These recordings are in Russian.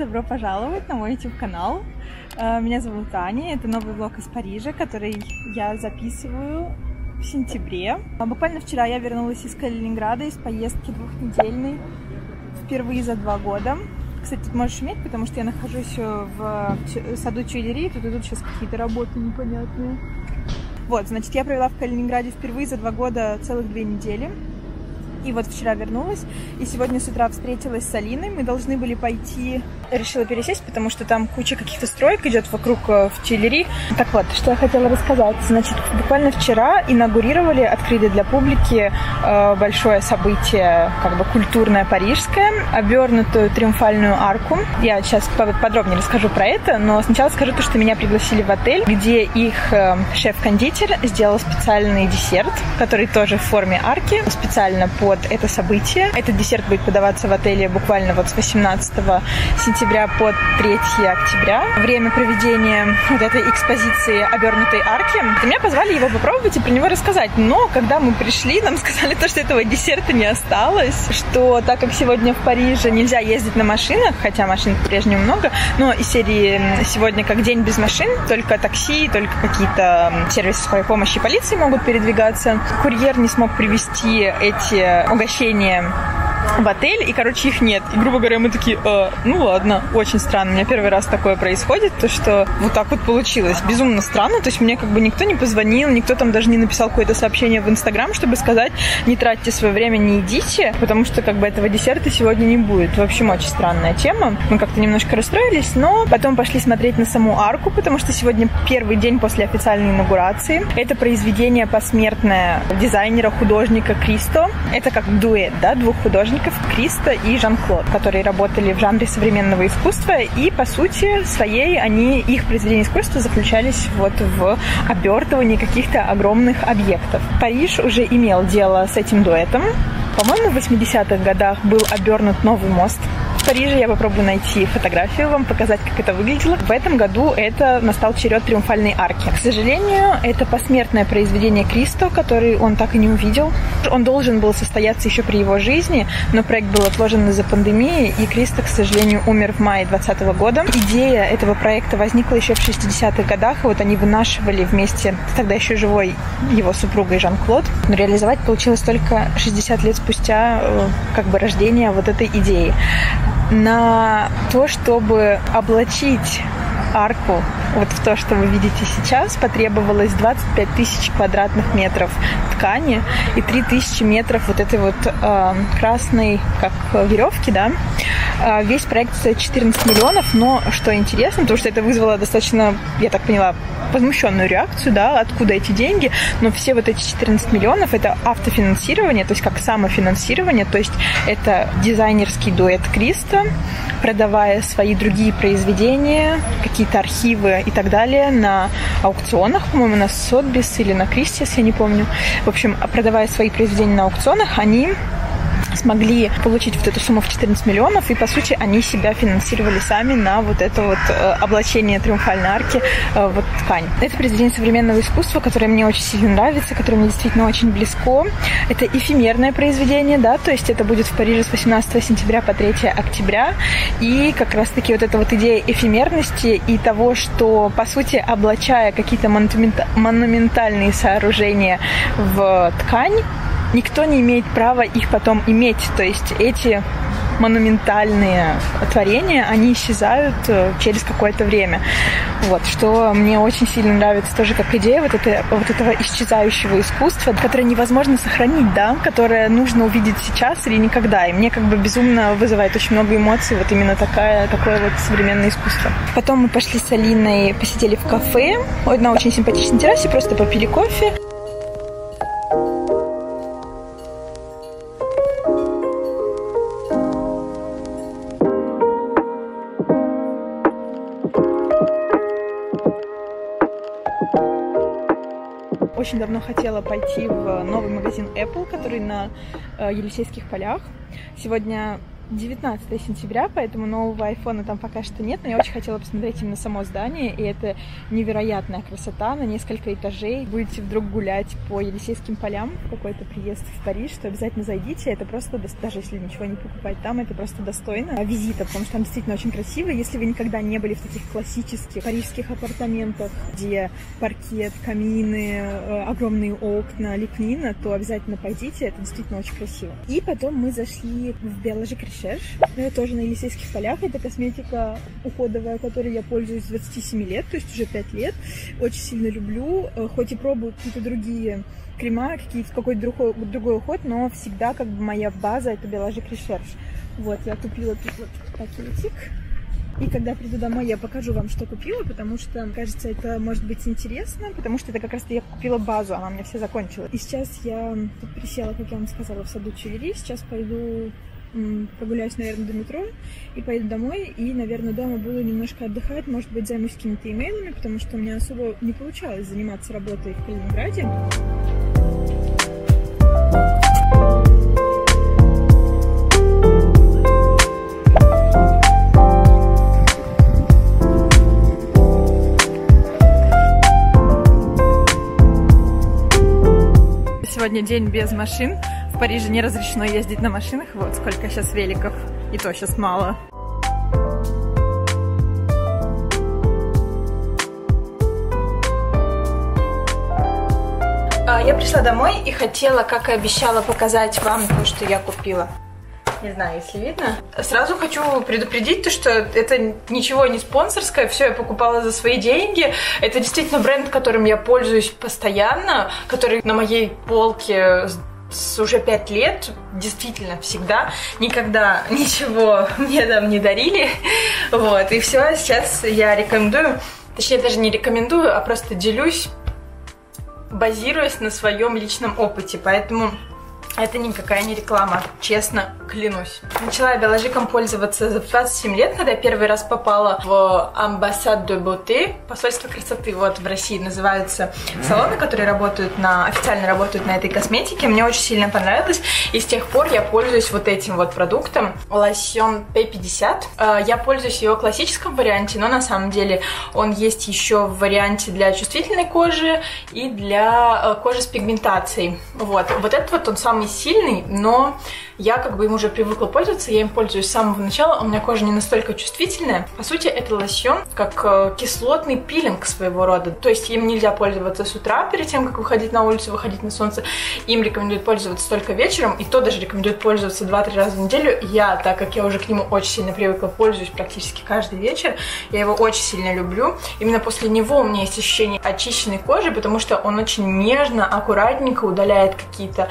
добро пожаловать на мой YouTube-канал. Меня зовут Аня, это новый влог из Парижа, который я записываю в сентябре. Буквально вчера я вернулась из Калининграда, из поездки двухнедельной, впервые за 2 года. Кстати, тут можешь шуметь, потому что я нахожусь в саду Тюильри, тут идут сейчас какие-то работы непонятные. Вот, значит, я провела в Калининграде впервые за 2 года целых 2 недели. И вот вчера вернулась, и сегодня с утра встретилась с Алиной. Мы должны были пойти... Решила пересесть, потому что там куча каких-то строек идет вокруг в Тюильри. Так вот, что я хотела рассказать. Значит, буквально вчера инаугурировали, открыли для публики большое событие, как бы культурное парижское, обернутую триумфальную арку. Я сейчас подробнее расскажу про это, но сначала скажу то, что меня пригласили в отель, где их шеф-кондитер сделал специальный десерт, который тоже в форме арки, специально под это событие. Этот десерт будет подаваться в отеле буквально вот с 18 сентября по 3 октября. Время проведения вот этой экспозиции обернутой арки. И меня позвали его попробовать и про него рассказать. Но когда мы пришли, нам сказали то, что этого десерта не осталось, что так как сегодня в Париже нельзя ездить на машинах, хотя машин по-прежнему много, но из серии сегодня как день без машин, только такси, только какие-то сервисы скорой помощи и полиции могут передвигаться. Курьер не смог привезти эти угощения в отель, и, короче, их нет. И, грубо говоря, мы такие, ну ладно, очень странно. У меня первый раз такое происходит, то что вот так вот получилось. Безумно странно, то есть мне как бы никто не позвонил, никто там даже не написал какое-то сообщение в Инстаграм, чтобы сказать, не тратьте свое время, не идите, потому что как бы этого десерта сегодня не будет. В общем, очень странная тема. Мы как-то немножко расстроились, но потом пошли смотреть на саму арку, потому что сегодня первый день после официальной инаугурации. Это произведение посмертное дизайнера, художника Кристо. Это как дуэт, да, двух художников, Кристо и Жан-Клод, которые работали в жанре современного искусства, и по сути своей их произведения искусства заключались вот в обертывании каких-то огромных объектов. Париж уже имел дело с этим дуэтом. По-моему, в 80-х годах был обернут новый мост в Париже. Я попробую найти фотографию, вам показать, как это выглядело. В этом году настал черед триумфальной арки. К сожалению, это посмертное произведение Кристо, который он так и не увидел. Он должен был состояться еще при его жизни, но проект был отложен из-за пандемии, и Кристо, к сожалению, умер в мае 2020 года. Идея этого проекта возникла еще в 60-х годах, и вот они вынашивали вместе с тогда еще живой его супругой Жан-Клод. Но реализовать получилось только 60 лет спустя как бы рождения вот этой идеи. На то, чтобы облачить арку вот в то, что вы видите сейчас, потребовалось 25 тысяч квадратных метров ткани и 3000 метров вот этой вот красной, как веревки, да. Весь проект стоит 14 миллионов, но что интересно, потому что это вызвало достаточно, я так поняла, возмущенную реакцию, да, откуда эти деньги, но все вот эти 14 миллионов это автофинансирование, то есть как самофинансирование, то есть это дизайнерский дуэт Кристо, продавая свои другие произведения, какие-то архивы и так далее на аукционах, по-моему, на Сотбис или на Кристис, я не помню. В общем, продавая свои произведения на аукционах, они смогли получить вот эту сумму в 14 миллионов, и, по сути, они себя финансировали сами на вот это вот облачение триумфальной арки, вот ткань. Это произведение современного искусства, которое мне очень сильно нравится, которое мне действительно очень близко. Это эфемерное произведение, да, то есть это будет в Париже с 18 сентября по 3 октября, и как раз-таки вот эта вот идея эфемерности и того, что, по сути, облачая какие-то монументальные сооружения в ткань, никто не имеет права их потом иметь. То есть эти монументальные творения, они исчезают через какое-то время. Вот, что мне очень сильно нравится тоже как идея вот этого исчезающего искусства, которое невозможно сохранить, да, которое нужно увидеть сейчас или никогда. И мне как бы безумно вызывает очень много эмоций вот именно такое вот современное искусство. Потом мы пошли с Алиной, посидели в кафе на очень симпатичной террасе, просто попили кофе. Очень давно хотела пойти в новый магазин Apple, который на Елисейских полях. Сегодня 19 сентября, поэтому нового айфона там пока что нет, но я очень хотела посмотреть именно само здание, и это невероятная красота на несколько этажей. Будете вдруг гулять по Елисейским полям, какой-то приезд в Париж, то обязательно зайдите, это просто, даже если ничего не покупать там, это просто достойно визита, потому что там действительно очень красиво. Если вы никогда не были в таких классических парижских апартаментах, где паркет, камины, огромные окна, лепнина, то обязательно пойдите, это действительно очень красиво. И потом мы зашли в Биоложик Ришерш, тоже на Елисейских полях. Это косметика уходовая, которой я пользуюсь с 27 лет, то есть уже 5 лет. Очень сильно люблю, хоть и пробую какие-то другие крема, какой-то другой уход, но всегда как бы моя база это Биоложик Ришерш. Вот, я купила тут вот пакетик. И когда приду домой, я покажу вам, что купила, потому что, кажется, это может быть интересно, потому что это как раз я купила базу, она у меня все закончилась. И сейчас я тут присела, как я вам сказала, в саду Тюильри. Сейчас пойду прогуляюсь, наверное, до метро и поеду домой. И, наверное, дома буду немножко отдыхать, может быть, займусь какими-то имейлами, потому что у меня особо не получалось заниматься работой в Калининграде. Сегодня день без машин. В Париже не разрешено ездить на машинах. Вот сколько сейчас великов. И то сейчас мало. Я пришла домой и хотела, как и обещала, показать вам то, что я купила. Не знаю, если видно. Сразу хочу предупредить, что это ничего не спонсорское, все я покупала за свои деньги. Это действительно бренд, которым я пользуюсь постоянно, который на моей полке уже 5 лет, действительно, всегда, никогда ничего мне там не дарили. Вот, и все, сейчас я рекомендую, точнее, даже не рекомендую, а просто делюсь, базируясь на своем личном опыте, поэтому это никакая не реклама, честно, клянусь. Начала я Биоложиком пользоваться за 27 лет, когда я первый раз попала в Ambassade de Beauté, посольство красоты, вот в России называются салоны, которые официально работают на этой косметике. Мне очень сильно понравилось, и с тех пор я пользуюсь вот этим вот продуктом, лосьон P50. Я пользуюсь в его классическом варианте, но на самом деле он есть еще в варианте для чувствительной кожи и для кожи с пигментацией. Вот этот вот он самый сильный, но я как бы им уже привыкла пользоваться, я им пользуюсь с самого начала, у меня кожа не настолько чувствительная. По сути, это лосьон как кислотный пилинг своего рода, то есть им нельзя пользоваться с утра, перед тем, как выходить на улицу, выходить на солнце, им рекомендуют пользоваться только вечером, и то даже рекомендуют пользоваться 2-3 раза в неделю. Я, так как я уже к нему очень сильно привыкла, пользуюсь практически каждый вечер, я его очень сильно люблю. Именно после него у меня есть ощущение очищенной кожи, потому что он очень нежно, аккуратненько удаляет какие-то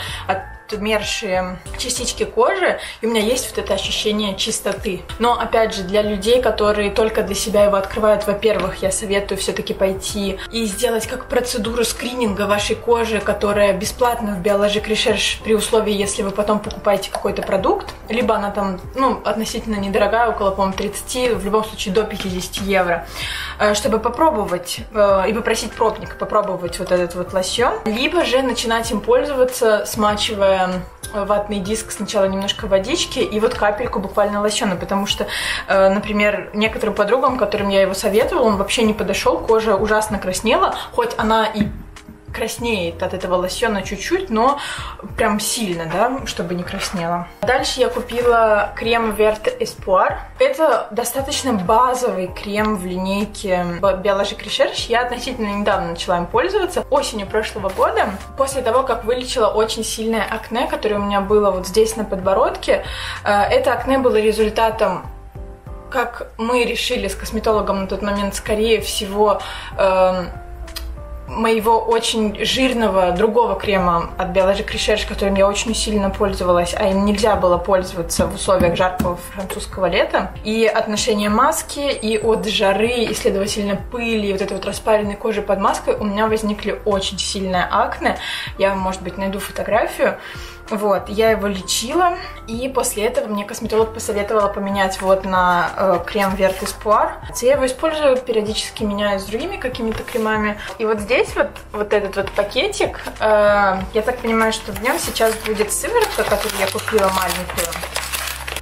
отмершие частички кожи, и у меня есть вот это ощущение чистоты. Но, опять же, для людей, которые только для себя его открывают, во-первых, я советую все-таки пойти и сделать как процедуру скрининга вашей кожи, которая бесплатна в Биоложик Ришерш при условии, если вы потом покупаете какой-то продукт, либо она там, относительно недорогая, около, по-моему, 30, в любом случае до 50 евро, чтобы попробовать и попросить пробника попробовать вот этот вот лосьон, либо же начинать им пользоваться, смачивая ватный диск сначала немножко водички и вот капельку буквально лосьона, потому что, например, некоторым подругам, которым я его советовала, он вообще не подошел, кожа ужасно краснела, хоть она и краснеет от этого лосьона чуть-чуть, но прям сильно, да, чтобы не краснела. Дальше я купила крем Vert Espoir. Это достаточно базовый крем в линейке Биоложик Ришерш. Я относительно недавно начала им пользоваться, осенью прошлого года, после того, как вылечила очень сильное акне, которое у меня было вот здесь на подбородке. Это акне было результатом, как мы решили с косметологом на тот момент, скорее всего, моего очень жирного другого крема от Биоложик Ришерш, которым я очень сильно пользовалась, а им нельзя было пользоваться в условиях жаркого французского лета. И отношение маски, и от жары, и, следовательно, пыли, и вот этой вот распаренной кожи под маской у меня возникли очень сильные акне. Я, может быть, найду фотографию. Вот, я его лечила, и после этого мне косметолог посоветовала поменять вот на крем Vert Espoir. Я его использую, периодически меняю с другими какими-то кремами. И вот здесь вот этот вот пакетик, я так понимаю, что в нем сейчас будет сыворотка, которую я купила маленькую.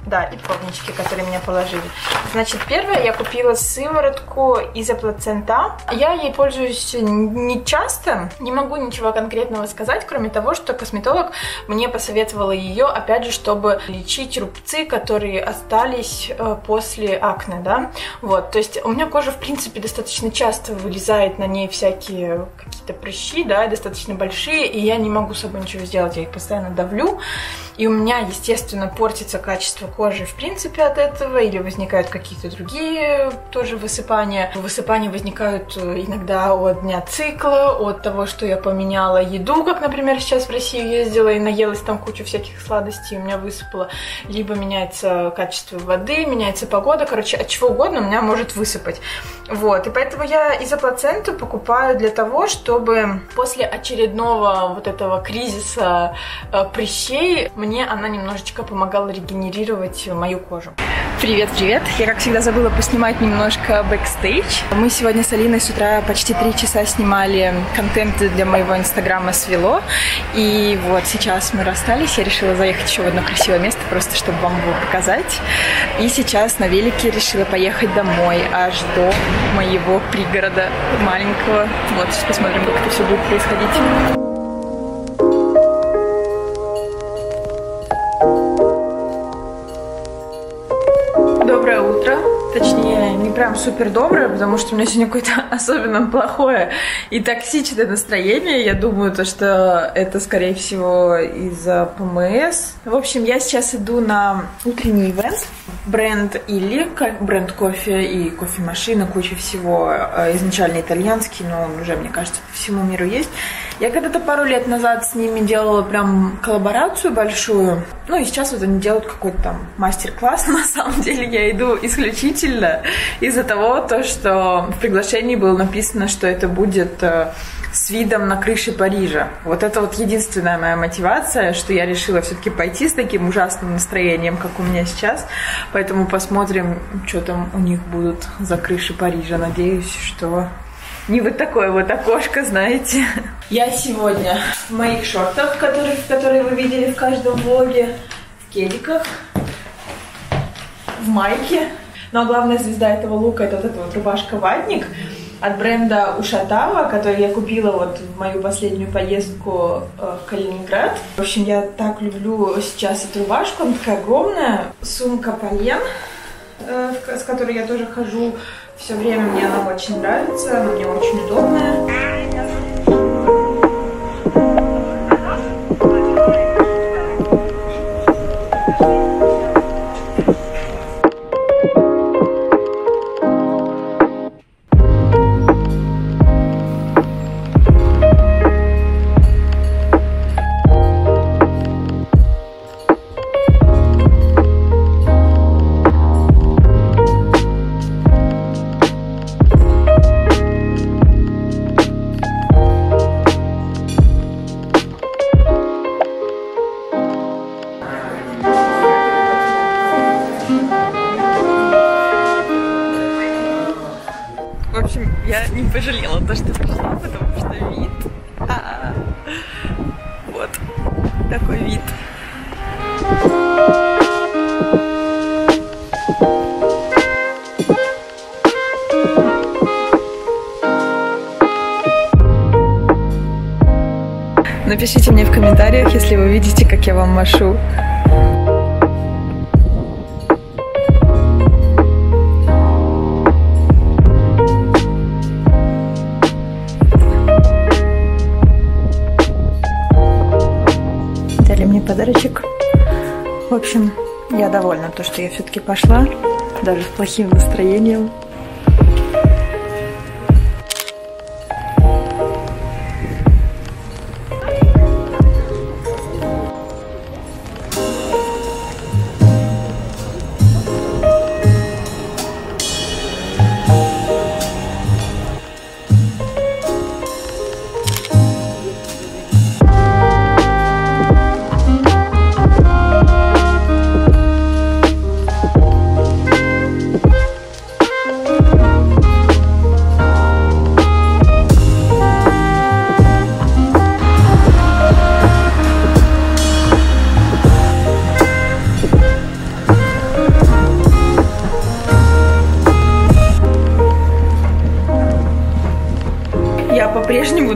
Да, и пробнички, которые мне положили. Значит, первое, я купила сыворотку Изоплацента. Я ей пользуюсь не часто, не могу ничего конкретного сказать, кроме того, что косметолог мне посоветовала ее, опять же, чтобы лечить рубцы, которые остались после акне, да. Вот, то есть у меня кожа, в принципе, достаточно часто вылезает на ней всякие какие-то прыщи, да, достаточно большие, и я не могу с собой ничего сделать, я их постоянно давлю. И у меня, естественно, портится качество кожи в принципе от этого, или возникают какие-то другие тоже высыпания. Высыпания возникают иногда от дня цикла, от того, что я поменяла еду, как, например, сейчас в Россию ездила и наелась там кучу всяких сладостей, у меня высыпало. Либо меняется качество воды, меняется погода, короче, от чего угодно у меня может высыпать. Вот, и поэтому я изоплаценту покупаю для того, чтобы после очередного вот этого кризиса прыщей мне она немножечко помогала регенерировать мою кожу. Привет-привет! Я, как всегда, забыла поснимать немножко бэкстейдж. Мы сегодня с Алиной с утра почти 3 часа снимали контент для моего инстаграма «Свело». И вот сейчас мы расстались. Я решила заехать еще в одно красивое место, просто чтобы вам его показать. И сейчас на велике решила поехать домой, аж до моего пригорода маленького. Вот, сейчас посмотрим, как это все будет происходить. Доброе утро. Точнее, не прям супер доброе, потому что у меня сегодня какое-то особенно плохое и токсичное настроение. Я думаю, что это, скорее всего, из-за ПМС. В общем, я сейчас иду на утренний ивент. Бренд Илли, бренд кофе и кофемашина, куча всего. Изначально итальянский, но он уже, мне кажется, по всему миру есть. Я когда-то пару лет назад с ними делала прям коллаборацию большую. Ну и сейчас вот они делают какой-то там мастер-класс. На самом деле я иду исключительно из-за того, что в приглашении было написано, что это будет с видом на крыши Парижа. Вот это вот единственная моя мотивация, что я решила все-таки пойти с таким ужасным настроением, как у меня сейчас. Поэтому посмотрим, что там у них будут за крыши Парижа. Надеюсь, что не вот такое вот окошко, знаете. Я сегодня в моих шортах, которые вы видели в каждом влоге, в кедиках, в майке. Но главная звезда этого лука — это вот эта вот рубашка-ватник от бренда Ушатава, который я купила вот в мою последнюю поездку в Калининград. В общем, я так люблю сейчас эту рубашку, она такая огромная. Сумка Полен, с которой я тоже хожу все время, мне она очень нравится, она мне очень удобная. В общем, я не пожалела то, что пришла, потому что вид... Вот такой вид. Напишите мне в комментариях, если вы видите, как я вам машу. Подарочек. В общем, я довольна, то, что я все-таки пошла, даже с плохим настроением.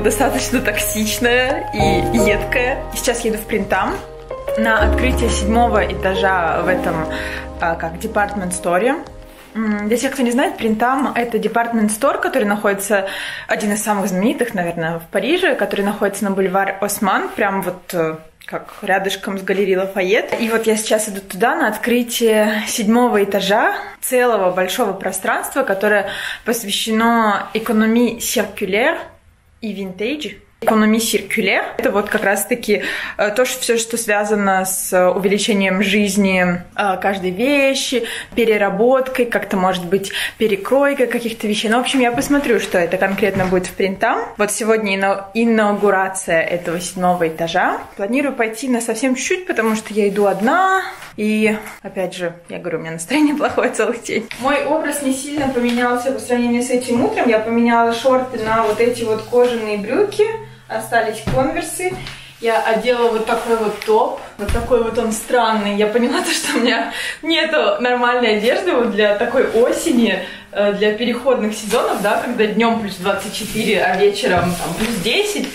достаточно токсичная и едкая. Сейчас еду в Принтам на открытие 7-го этажа в этом, как, департмент-сторе. Для тех, кто не знает, Принтам — это департмент-стор, который находится, один из самых знаменитых, наверное, в Париже, который находится на бульваре Осман, прям вот как рядышком с галереей Лафайет. И вот я сейчас иду туда на открытие 7-го этажа целого большого пространства, которое посвящено экономии циркуляр и винтейдж. Экономия циркуляр — это вот как раз-таки то, что все, что связано с увеличением жизни каждой вещи, переработкой, как-то, может быть, перекройкой каких-то вещей. Ну, в общем, я посмотрю, что это конкретно будет в Принтам. Вот сегодня инаугурация этого 7-го этажа. Планирую пойти на совсем чуть-чуть, потому что я иду одна. И, опять же, я говорю, у меня настроение плохое целый день. Мой образ не сильно поменялся по сравнению с этим утром. Я поменяла шорты на вот эти вот кожаные брюки. Остались конверсы. Я одела вот такой вот топ. Вот такой вот он странный. Я поняла, что у меня нету нормальной одежды вот для такой осени, для переходных сезонов, да, когда днем плюс 24, а вечером там плюс 10.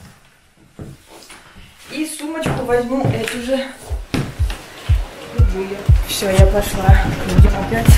И сумочку возьму эту же. Все, я пошла к людям опять.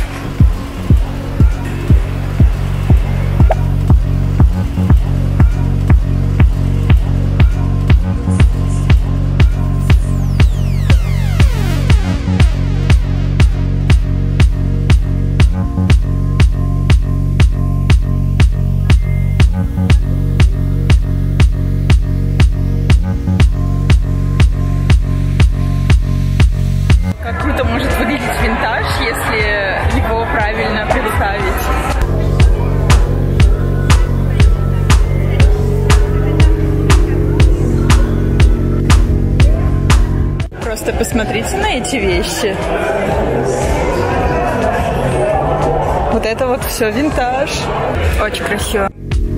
Просто посмотрите на эти вещи. Вот это вот все винтаж. Очень красиво.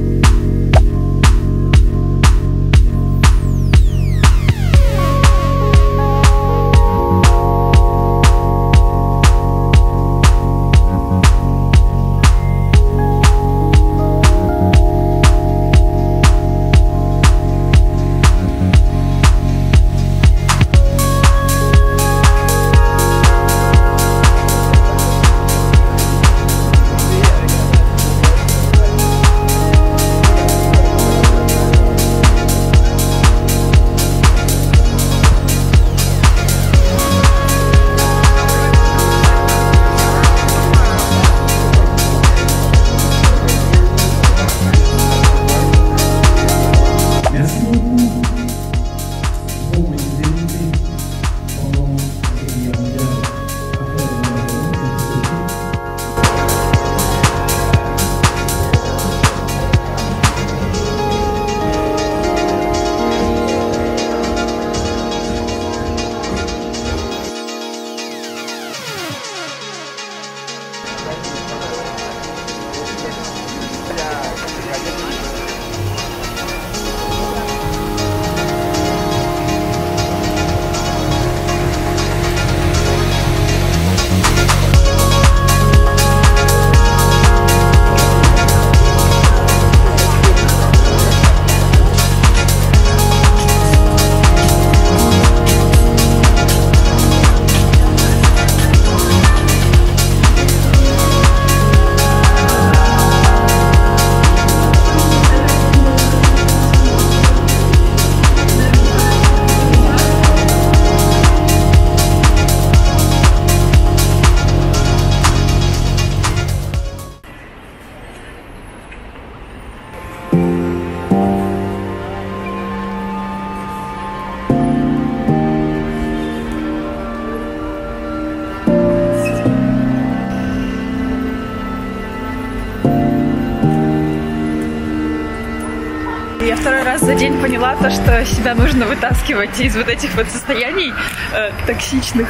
Я второй раз за день поняла то, что себя нужно вытаскивать из вот этих вот состояний токсичных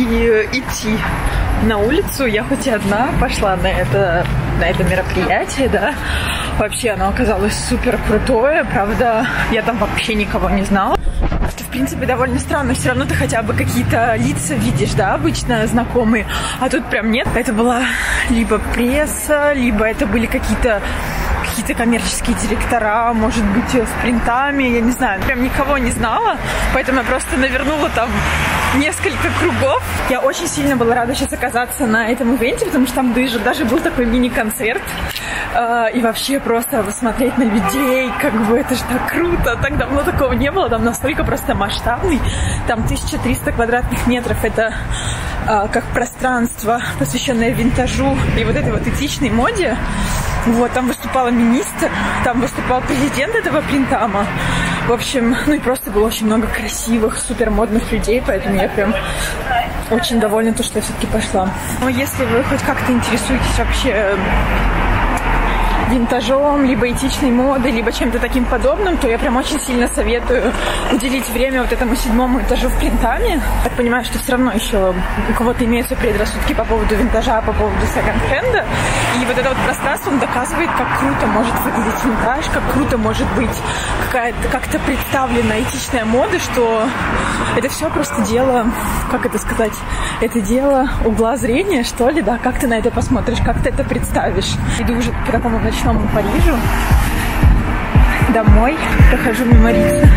и идти на улицу. Я хоть и одна пошла на это мероприятие, да. Вообще оно оказалось супер крутое, правда, я там вообще никого не знала. Что, в принципе, довольно странно, все равно ты хотя бы какие-то лица видишь, да, обычно знакомые, а тут прям нет. Это была либо пресса, либо это были какие-то какие-то коммерческие директора, может быть, с принтами, я не знаю. Прям никого не знала, поэтому я просто навернула там несколько кругов. Я очень сильно была рада сейчас оказаться на этом ивенте, потому что там даже был такой мини-концерт. И вообще просто посмотреть на людей, как бы это же так круто. Так давно такого не было, там настолько просто масштабный. Там 1300 квадратных метров. Это как пространство, посвященное винтажу и вот этой вот этичной моде. Вот, там выступала министр, там выступал президент этого Принтама. В общем, ну и просто было очень много красивых, супер модных людей, поэтому я прям очень довольна, что я все-таки пошла. Но если вы хоть как-то интересуетесь вообще винтажом, либо этичной модой, либо чем-то таким подобным, то я прям очень сильно советую уделить время вот этому 7-му этажу в Принтаме. Я понимаю, что все равно еще у кого-то имеются предрассудки по поводу винтажа, по поводу секонд-хенда. И вот это вот пространство, он доказывает, как круто может выглядеть винтаж, как круто может быть какая-то как-то представлена этичная мода, что это все просто дело, как это сказать, это дело угла зрения, что ли, да, как ты на это посмотришь, как ты это представишь. Иду уже по такому ночному Парижу домой, прохожу мимо Рица.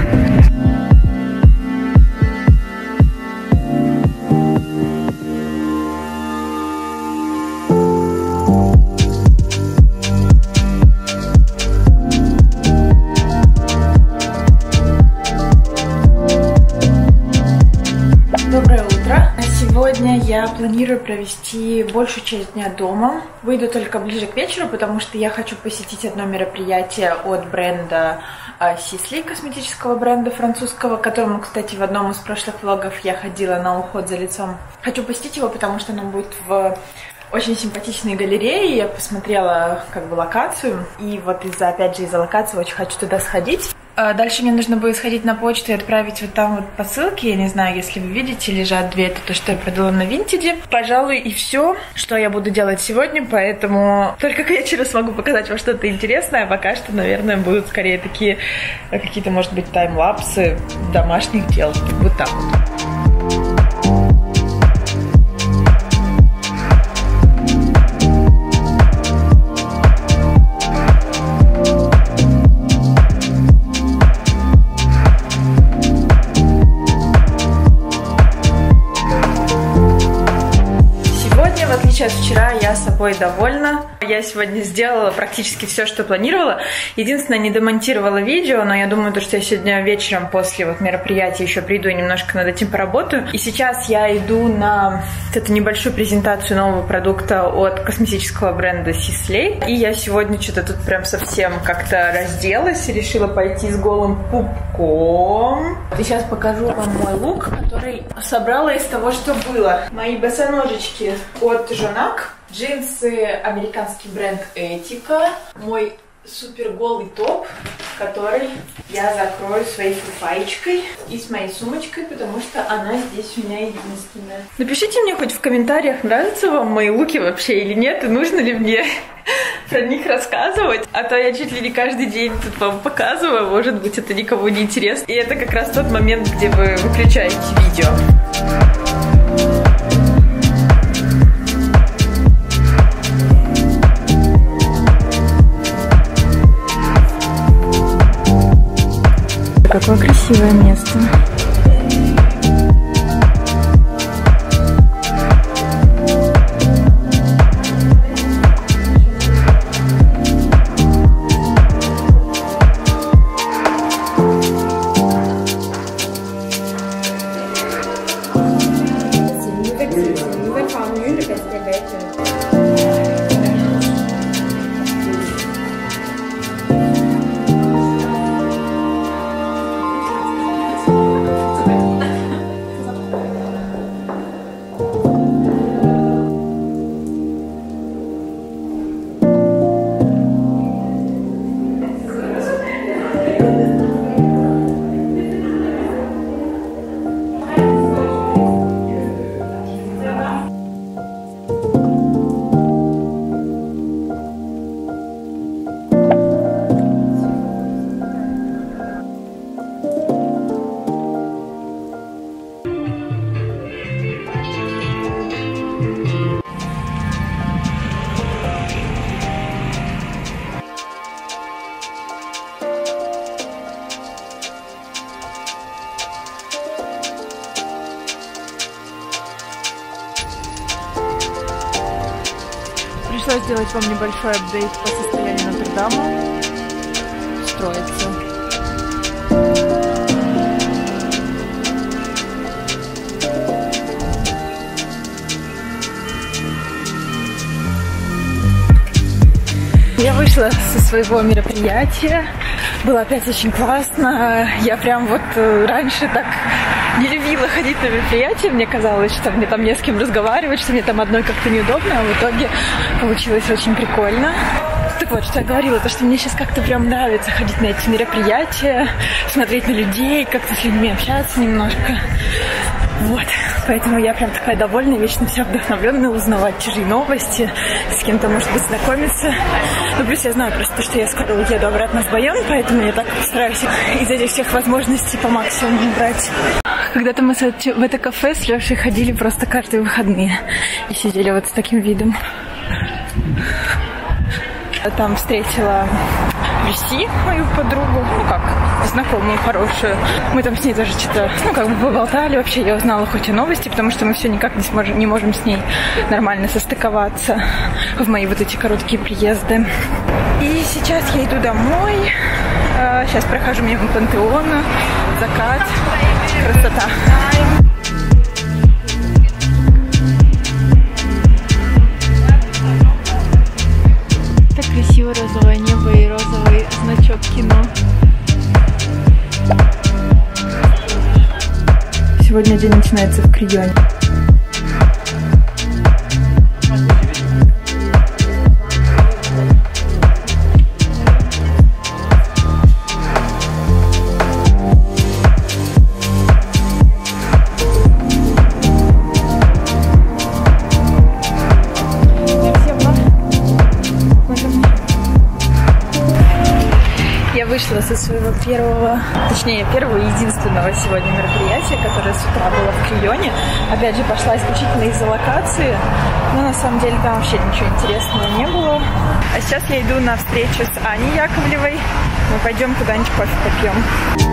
Доброе утро! Сегодня я планирую провести большую часть дня дома. Выйду только ближе к вечеру, потому что я хочу посетить одно мероприятие от бренда Sisley, косметического бренда французского, к которому, кстати, в одном из прошлых влогов я ходила на уход за лицом. Хочу посетить его, потому что оно будет в очень симпатичной галерее. Я посмотрела как бы локацию, и вот опять же из-за локации очень хочу туда сходить. Дальше мне нужно будет сходить на почту и отправить вот там вот посылки. Я не знаю, если вы видите, лежат две. Это то, что я продала на Винтеде. Пожалуй, и все, что я буду делать сегодня. Поэтому только к вечеру смогу показать вам что-то интересное. А пока что, наверное, будут скорее такие какие-то, может быть, таймлапсы домашних дел. Вот так вот. От вчера я собой довольна. Я сегодня сделала практически все, что планировала. Единственное, не демонтировала видео, но я думаю, что я сегодня вечером после вот мероприятия еще приду и немножко над этим поработаю. И сейчас я иду на эту небольшую презентацию нового продукта от косметического бренда Sisley. И я сегодня что-то тут прям совсем как-то разделась и решила пойти с голым пупком. И сейчас покажу вам мой лук, который собрала из того, что было. Мои босоножечки от Жонак, джинсы американский бренд Этика, мой супер голый топ, который я закрою своей фуфаечкой и с моей сумочкой, потому что она здесь у меня единственная. Напишите мне хоть в комментариях, нравятся вам мои луки вообще или нет, и нужно ли мне про них рассказывать, а то я чуть ли не каждый день тут вам показываю, может быть, это никому не интересно. И это как раз тот момент, где вы выключаете видео. Какое красивое место. решила сделать вам небольшой апдейт по состоянию Нотр-Дама. Строится. Я вышла со своего мероприятия. Было опять очень классно. Я прям вот раньше так не любила ходить на мероприятия. Мне казалось, что мне там не с кем разговаривать, что мне там одной как-то неудобно, а в итоге получилось очень прикольно. Так вот, что я говорила, то, что мне сейчас как-то прям нравится ходить на эти мероприятия, смотреть на людей, как-то с людьми общаться немножко. Вот, поэтому я прям такая довольная, вечно вся вдохновленная, узнавать чужие новости, с кем-то, может быть, знакомиться. Ну, плюс я знаю просто, что я скоро уеду обратно в Байон, поэтому я так постараюсь из этих всех возможностей по максимуму брать. Когда-то мы в это кафе с Лешей ходили просто каждые выходные и сидели вот с таким видом. Там встретила Люси, мою подругу, ну как, знакомую, хорошую. Мы там с ней даже что-то, ну как бы поболтали. Вообще я узнала хоть и новости, потому что мы все никак не можем с ней нормально состыковаться в мои вот эти короткие приезды. И сейчас я иду домой. Сейчас прохожу мимо Пантеона. Закат. Красота. Так красиво, розовое небо и розовый значок кино. Сегодня день начинается в Крионе. Вышла со своего первого и единственного сегодня мероприятия, которое с утра было в Крионе. Опять же, пошла исключительно из-за локации, но на самом деле там вообще ничего интересного не было. А сейчас я иду на встречу с Аней Яковлевой. Мы пойдем куда-нибудь кофе попьем.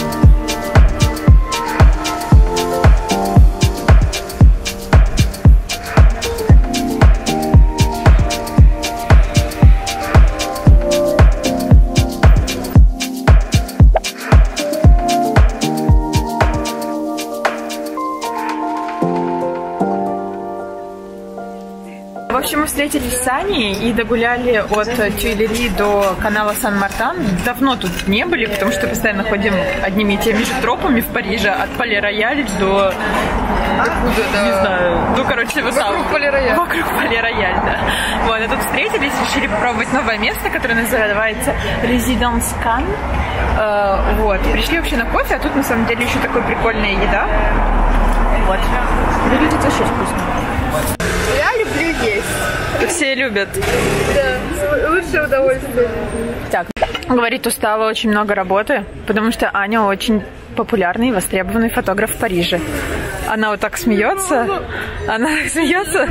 В общем, мы встретились с Аней и догуляли от Тюильри до канала Сан-Мартан. Давно тут не были, потому что постоянно ходим одними и теми же тропами в Париже, от Пале-Рояль до... Не знаю, ну, короче, вот там. Вокруг Пале-Рояль. Вокруг Пале-Рояль, да. Вот, и тут встретились, решили попробовать новое место, которое называется Résidence Cannes. Вот, пришли вообще на кофе, а тут на самом деле еще такая прикольная еда. Вот. Выглядит очень вкусно. Я люблю есть. Все любят. Да, лучшее удовольствие. Так, говорит, устала, очень много работы, потому что Аня очень популярный и востребованный фотограф в Париже. Она вот так смеется. Она смеется.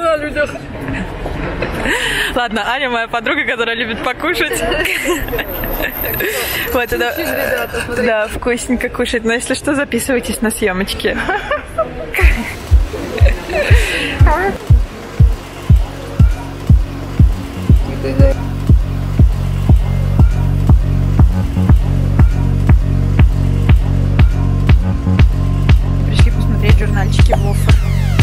Ладно, Аня моя подруга, которая любит покушать. Вот это. Да, вкусненько кушать. Но если что, записывайтесь на съемочки. Пришли посмотреть журнальчики в Лувр.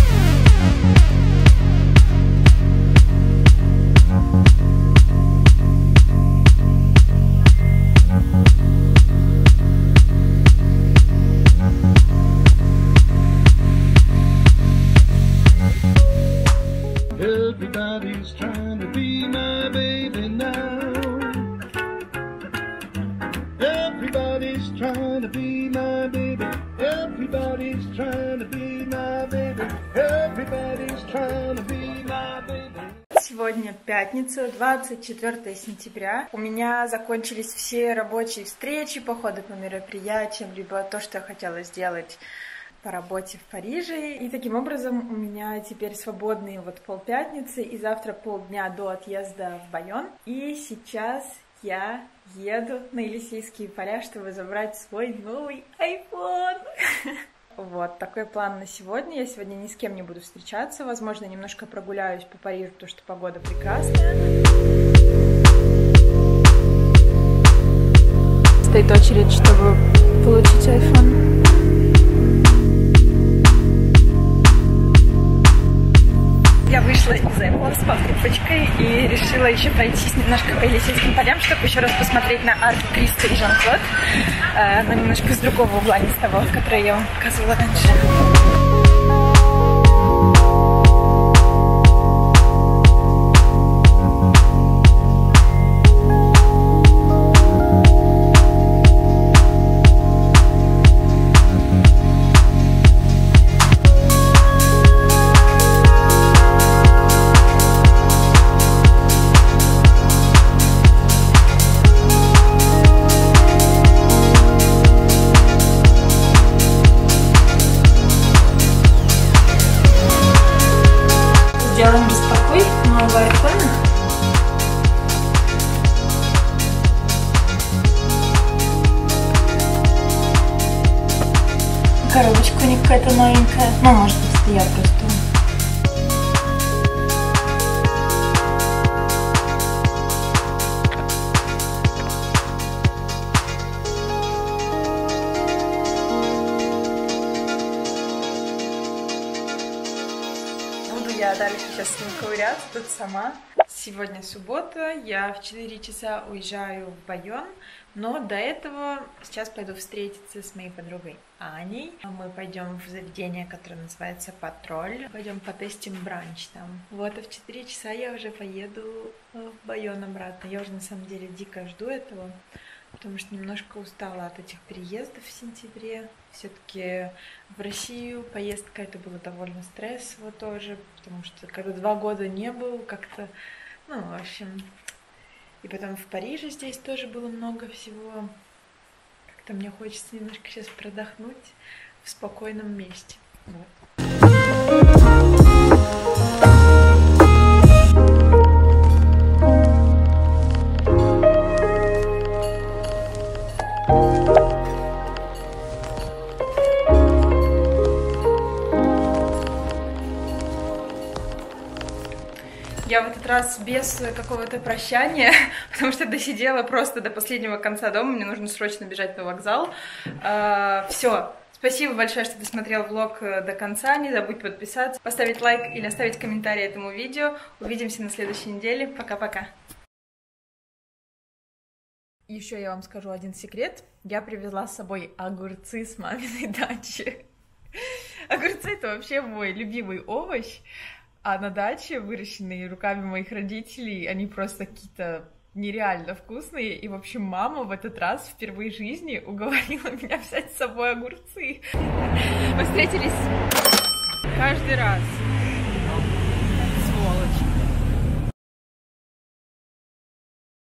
Everybody's trying to be my baby now. Everybody's trying to be my baby. Everybody's trying to be my baby. Everybody's trying to be my baby. Сегодня пятница, 24 сентября. У меня закончились все рабочие встречи, походы по мероприятиям, либо то, что я хотела сделать по работе в Париже. И таким образом у меня теперь свободные вот полпятницы и завтра полдня до отъезда в Байон. И сейчас я еду на Елисейские поля, чтобы забрать свой новый iPhone. Вот, такой план на сегодня. Я сегодня ни с кем не буду встречаться. Возможно, немножко прогуляюсь по Парижу, потому что погода прекрасная. Стоит очередь, чтобы получить iPhone. Я вышла из Apple с покупочкой и решила еще пройтись немножко по Елисейским полям, чтобы еще раз посмотреть на арки Криста и Жан-Клод, но немножко с другого угла, не с того, который я вам показывала раньше. Сделаем распаковку нового айфона. Коробочка у них какая-то новенькая. Ну, может быть, это я просто. Я дальше сейчас с ним ковыряться тут сама. Сегодня суббота, я в 4 часа уезжаю в Байон, но до этого сейчас пойду встретиться с моей подругой Аней. Мы пойдем в заведение, которое называется Патроль. Пойдем потестим бранч там. Вот, а в 4 часа я уже поеду в Байон обратно. Я уже на самом деле дико жду этого, потому что немножко устала от этих переездов в сентябре. Все-таки в Россию поездка это было довольно стрессово тоже, потому что когда 2 года не был, как-то, ну, в общем. И потом в Париже здесь тоже было много всего. Как-то мне хочется немножко сейчас продохнуть в спокойном месте. Вот. Я в этот раз без какого-то прощания, потому что досидела просто до последнего конца дома, мне нужно срочно бежать на вокзал. Все, спасибо большое, что досмотрел влог до конца, не забудь подписаться, поставить лайк или оставить комментарий этому видео. Увидимся на следующей неделе, пока-пока. Еще я вам скажу один секрет, я привезла с собой огурцы с маминой дачи. Огурцы — это вообще мой любимый овощ. А на даче, выращенные руками моих родителей, они просто какие-то нереально вкусные. И, в общем, мама в этот раз впервые в жизни уговорила меня взять с собой огурцы. Мы встретились каждый раз.